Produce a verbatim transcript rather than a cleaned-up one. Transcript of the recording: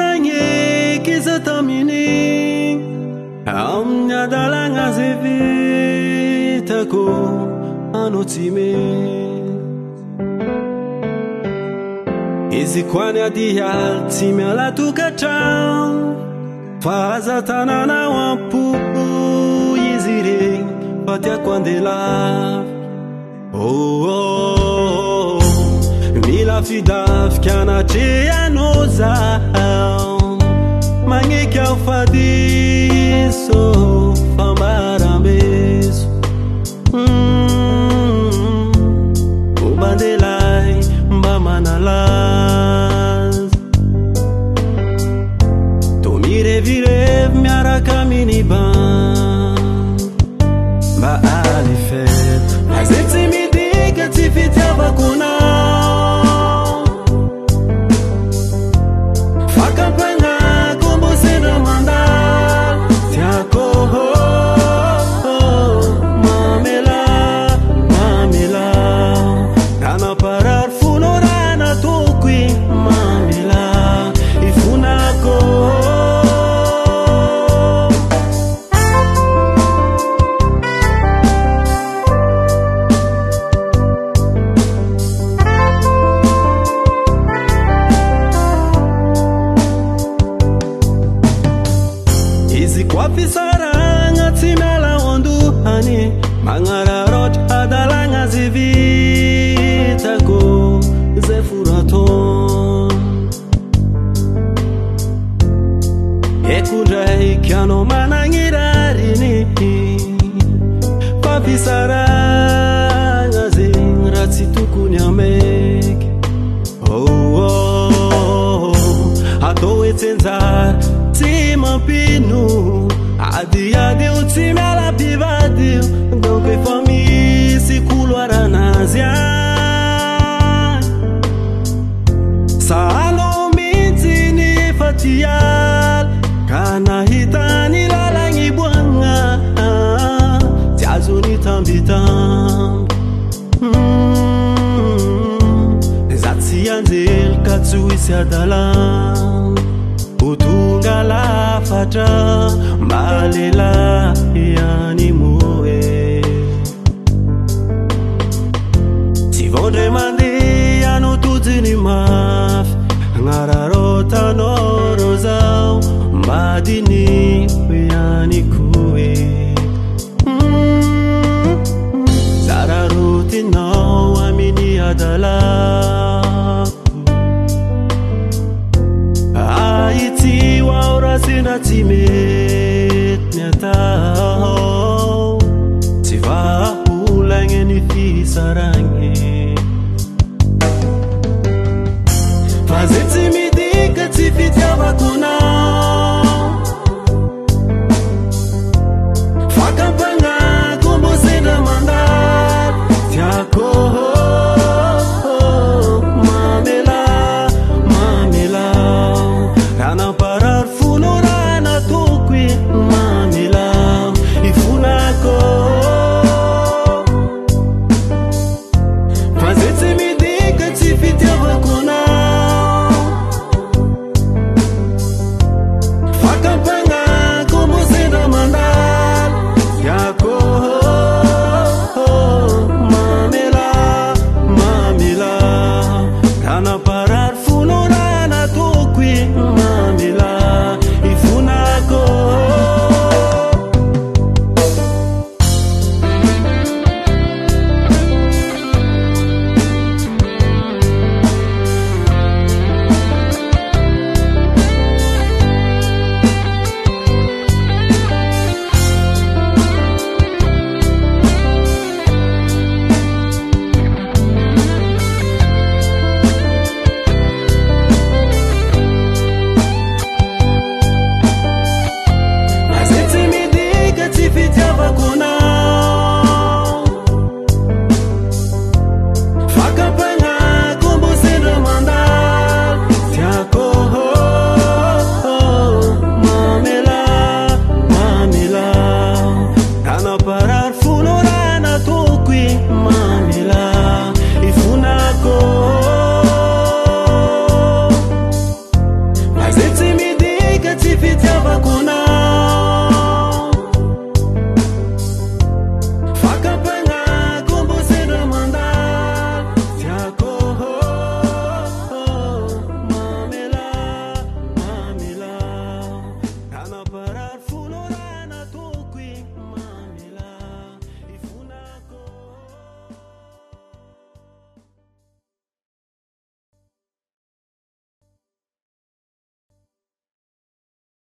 mananye kizatamini amnya dalanga zevita ko anotime izikwane adia time ala tukata faza tanana wapu yizire patia kwandela oh, oh, oh. Mila fidaf kana chia noza mange kia ufadiso fambarambeso mm, ubandelai mbamanalaz to mire vire miara kamini ban ba alifet azeti midika tifitia bakuna Wapisaranga timela ondu hani mangararot adalanga zivita ko zefuraton ekudai kiano manangirarini wapisaranga zingrati tukunyamek oh oh ato etenzar tima pinu adi adi utime ala pivadi donc famille si couloir nazia salo mitini fatial kana hitani la langi bwanga tiazuni tambitam mm zati anzel katsu isiadalam utunga la fata malela yani moe si vondre mande ano tutini maf ngararota no rozau madini yani kue mm, zararuti no amini adala Aiti wa ora sina timet nyata Tiva ulange ni fisarange